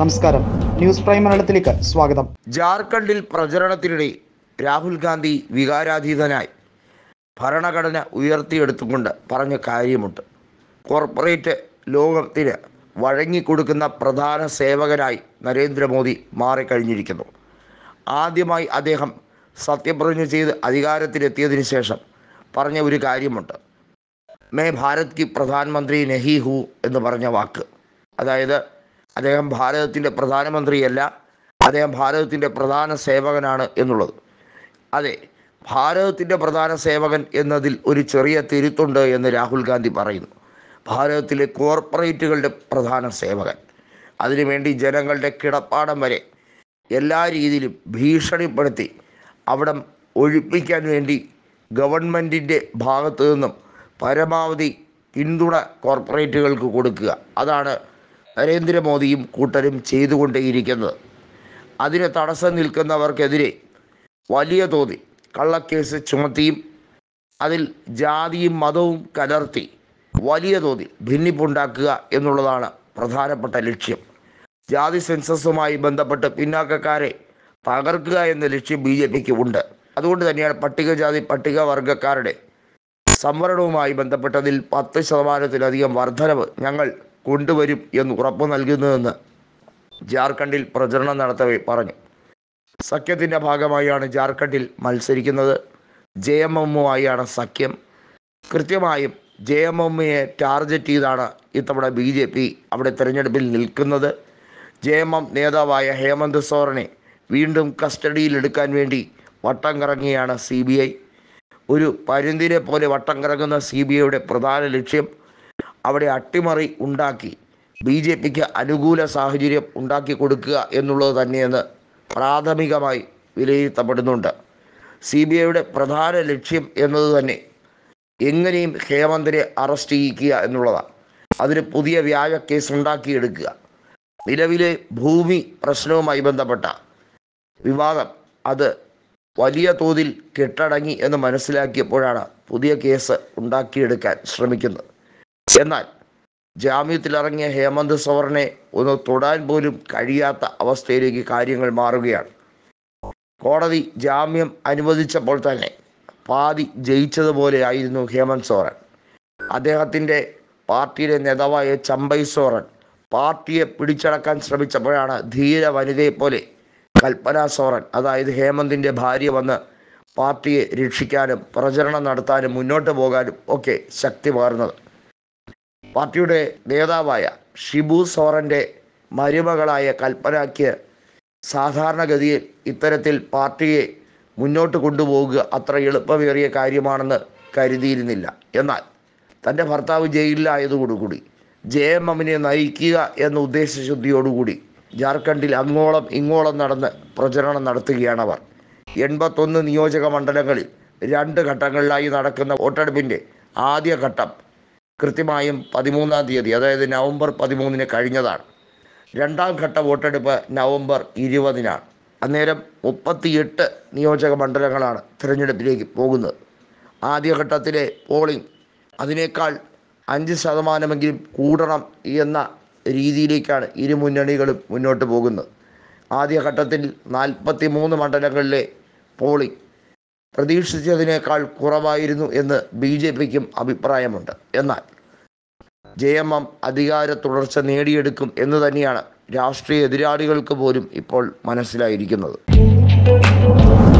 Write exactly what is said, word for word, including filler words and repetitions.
നമസ്കാരം, news prime മലയാളത്തിലേക്ക് സ്വാഗതം. ജാർഖണ്ഡിൽ പ്രചരണത്തിനിടെ രാഹുൽ ഗാന്ധി വികാരാധീതനായി ഭരണഘടന ഉയർത്തിയെടുത്തുകൊണ്ട് പറഞ്ഞ കാര്യമുണ്ട്. കോർപ്പറേറ്റ് ലോകത്തിന് വഴങ്ങിക്കൊടുക്കുന്ന പ്രധാന സേവകനായി നരേന്ദ്രമോദി മാറിക്കഴിഞ്ഞിരിക്കുന്നു. ആദ്യമായി അദ്ദേഹം സത്യപ്രതിജ്ഞ ചെയ്ത് അധികാരത്തിലെത്തിയതിനു ശേഷം പറഞ്ഞ ഒരു കാര്യമുണ്ട്. മേ ഭാരത് കി പ്രധാനമന്ത്രി നഹി ഹൂ എന്ന് പറഞ്ഞ വാക്ക്. അതായത് അദ്ദേഹം ഭാരതത്തിൻ്റെ പ്രധാനമന്ത്രിയല്ല, അദ്ദേഹം ഭാരതത്തിൻ്റെ പ്രധാന സേവകനാണ് എന്നുള്ളത്. അതെ, ഭാരതത്തിൻ്റെ പ്രധാന സേവകൻ എന്നതിൽ ഒരു ചെറിയ തിരുത്തുണ്ട് എന്ന് രാഹുൽ ഗാന്ധി പറയുന്നു. ഭാരതത്തിലെ കോർപ്പറേറ്റുകളുടെ പ്രധാന സേവകൻ. അതിനുവേണ്ടി ജനങ്ങളുടെ കിടപ്പാടം വരെ എല്ലാ രീതിയിലും ഭീഷണിപ്പെടുത്തി അവിടം ഒഴിപ്പിക്കാൻ വേണ്ടി ഗവൺമെൻറ്റിൻ്റെ ഭാഗത്തു നിന്നും പരമാവധി പിന്തുണ കോർപ്പറേറ്റുകൾക്ക് കൊടുക്കുക. അതാണ് നരേന്ദ്രമോദിയും കൂട്ടരും ചെയ്തുകൊണ്ടേയിരിക്കുന്നത്. അതിന് തടസ്സം നിൽക്കുന്നവർക്കെതിരെ വലിയ തോതിൽ കള്ളക്കേസ് ചുമത്തിയും അതിൽ ജാതിയും മതവും കലർത്തി വലിയ തോതിൽ ഭിന്നിപ്പുണ്ടാക്കുക എന്നുള്ളതാണ് പ്രധാനപ്പെട്ട ലക്ഷ്യം. ജാതി സെൻസസുമായി ബന്ധപ്പെട്ട് പിന്നാക്കക്കാരെ തകർക്കുക എന്ന ലക്ഷ്യം ബി ജെ പിക്ക് ഉണ്ട്. അതുകൊണ്ട് തന്നെയാണ് പട്ടികജാതി പട്ടികവർഗക്കാരുടെ സംവരണവുമായി ബന്ധപ്പെട്ടതിൽ പത്ത് ശതമാനത്തിലധികം വർധനവ് ഞങ്ങൾ കൊണ്ടുവരും എന്ന് ഉറപ്പു നൽകുന്നതെന്ന് ജാർഖണ്ഡിൽ പ്രചരണം നടത്തവേ പറഞ്ഞു. സഖ്യത്തിൻ്റെ ഭാഗമായാണ് ജാർഖണ്ഡിൽ മത്സരിക്കുന്നത്. ജെ എം എമ്മുമായാണ് സഖ്യം. കൃത്യമായും ജെ എം എമ്മിനെ ടാർഗറ്റ് ചെയ്താണ് ഇത്തവണ ബി ജെ പി അവിടെ തിരഞ്ഞെടുപ്പിൽ നിൽക്കുന്നത്. ജെ എം എം നേതാവായ ഹേമന്ത് സോറനെ വീണ്ടും കസ്റ്റഡിയിലെടുക്കാൻ വേണ്ടി വട്ടം കറങ്ങിയാണ് സി ബി ഐ. ഒരു പരുന്തിനെ പോലെ വട്ടം കറങ്ങുന്ന സി ബി ഐയുടെ പ്രധാന ലക്ഷ്യം അവിടെ അട്ടിമറി ഉണ്ടാക്കി ബി ജെ പിക്ക് അനുകൂല സാഹചര്യം ഉണ്ടാക്കി കൊടുക്കുക എന്നുള്ളത് തന്നെയെന്ന് പ്രാഥമികമായി വിലയിരുത്തപ്പെടുന്നുണ്ട്. സി ബി ഐയുടെ പ്രധാന ലക്ഷ്യം എന്നത് തന്നെ എങ്ങനെയും ഹേമന്തിനെ അറസ്റ്റ് ചെയ്യിക്കുക എന്നുള്ളതാണ്. അതിന് പുതിയ വ്യാജ കേസ് ഉണ്ടാക്കിയെടുക്കുക. നിലവിലെ ഭൂമി പ്രശ്നവുമായി ബന്ധപ്പെട്ട വിവാദം അത് വലിയ തോതിൽ കെട്ടടങ്ങി എന്ന് മനസ്സിലാക്കിയപ്പോഴാണ് പുതിയ കേസ് ഉണ്ടാക്കിയെടുക്കാൻ ശ്രമിക്കുന്നത്. എന്നാൽ ജാമ്യത്തിലിറങ്ങിയ ഹേമന്ത് സോറനെ ഒന്ന് തൊടാൻ പോലും കഴിയാത്ത അവസ്ഥയിലേക്ക് കാര്യങ്ങൾ മാറുകയാണ്. കോടതി ജാമ്യം അനുവദിച്ചപ്പോൾ തന്നെ പാതി ജയിച്ചതുപോലെയായിരുന്നു ഹേമന്ത് സോറൻ. അദ്ദേഹത്തിൻ്റെ പാർട്ടിയിലെ നേതാവായ ചമ്പൈ സോറൻ പാർട്ടിയെ പിടിച്ചടക്കാൻ ശ്രമിച്ചപ്പോഴാണ് ധീര വനിതയെപ്പോലെ കൽപ്പന സോറൻ, അതായത് ഹേമന്തിൻ്റെ ഭാര്യ, വന്ന് പാർട്ടിയെ രക്ഷിക്കാനും പ്രചരണം നടത്താനും മുന്നോട്ട് പോകാനും ഒക്കെ ശക്തി പകർന്നത്. പാർട്ടിയുടെ നേതാവായ ഷിബു സോറൻ്റെ മരുമകളായ കൽപ്പനയ്ക്ക് സാധാരണഗതിയിൽ ഇത്തരത്തിൽ പാർട്ടിയെ മുന്നോട്ട് കൊണ്ടുപോകുക അത്ര എളുപ്പമേറിയ കാര്യമാണെന്ന് കരുതിയിരുന്നില്ല. എന്നാൽ തൻ്റെ ഭർത്താവ് ജയിലിലായതോടുകൂടി ജെ എം എമ്മിനെ നയിക്കുക എന്ന ഉദ്ദേശശുദ്ധിയോടുകൂടി ജാർഖണ്ഡിൽ അങ്ങോളം ഇങ്ങോളം നടന്ന് പ്രചരണം നടത്തുകയാണവർ. എൺപത്തൊന്ന് നിയോജക മണ്ഡലങ്ങളിൽ രണ്ട് ഘട്ടങ്ങളിലായി നടക്കുന്ന വോട്ടെടുപ്പിൻ്റെ ആദ്യ ഘട്ടം കൃത്യമായും പതിമൂന്നാം തീയതി, അതായത് നവംബർ പതിമൂന്നിന് കഴിഞ്ഞതാണ്. രണ്ടാം ഘട്ട വോട്ടെടുപ്പ് നവംബർ ഇരുപതിനാണ്. അന്നേരം മുപ്പത്തിയെട്ട് നിയോജക മണ്ഡലങ്ങളാണ് തിരഞ്ഞെടുപ്പിലേക്ക് പോകുന്നത്. ആദ്യഘട്ടത്തിലെ പോളിംഗ് അതിനേക്കാൾ അഞ്ച് ശതമാനമെങ്കിലും കൂടണം എന്ന രീതിയിലേക്കാണ് ഇരു മുന്നണികളും മുന്നോട്ട് പോകുന്നത്. ആദ്യഘട്ടത്തിൽ നാൽപ്പത്തി മൂന്ന് മണ്ഡലങ്ങളിലെ പോളിംഗ് പ്രതീക്ഷിച്ചതിനേക്കാൾ കുറവായിരുന്നു എന്ന് ബി ജെ പിക്കും അഭിപ്രായമുണ്ട്. എന്നാൽ ജെ എം എം അധികാര തുടർച്ച നേടിയെടുക്കും എന്ന് തന്നെയാണ് രാഷ്ട്രീയ എതിരാളികൾക്ക് പോലും ഇപ്പോൾ മനസ്സിലായിരിക്കുന്നത്.